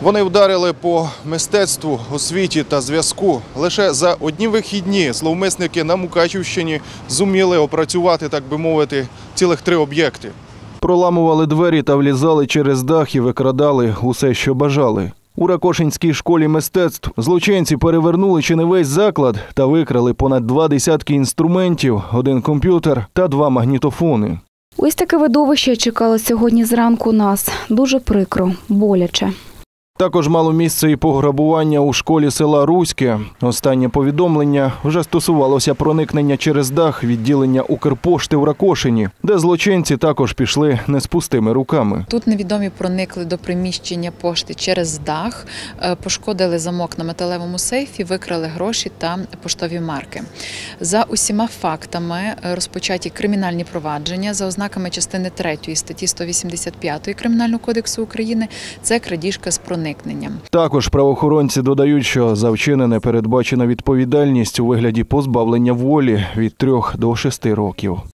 Вони вдарили по мистецтву, освіті та зв'язку. Лише за одні вихідні зловмисники на Мукачівщині зуміли опрацювати, так би мовити, цілих 3 об'єкти. Проламували двері та влізали через дах і викрадали усе, що бажали. У Ракошинській школі мистецтв злочинці перевернули чи не весь заклад та викрали понад 2 десятки інструментів, 1 комп'ютер та 2 магнітофони. Ось таке видовище чекало сьогодні зранку нас. Дуже прикро, боляче. Також мало місце і пограбування у школі села Руське. Останнє повідомлення вже стосувалося проникнення через дах відділення Укрпошти в Ракошині, де злочинці також пішли не з пустими руками. Тут невідомі проникли до приміщення пошти через дах, пошкодили замок на металевому сейфі, викрали гроші та поштові марки. За усіма фактами розпочаті кримінальні провадження за ознаками частини 3 статті 185 Кримінального кодексу України – це крадіжка з проникненням. Також правоохоронці додають, що за вчинене передбачена відповідальність у вигляді позбавлення волі від 3 до 6 років.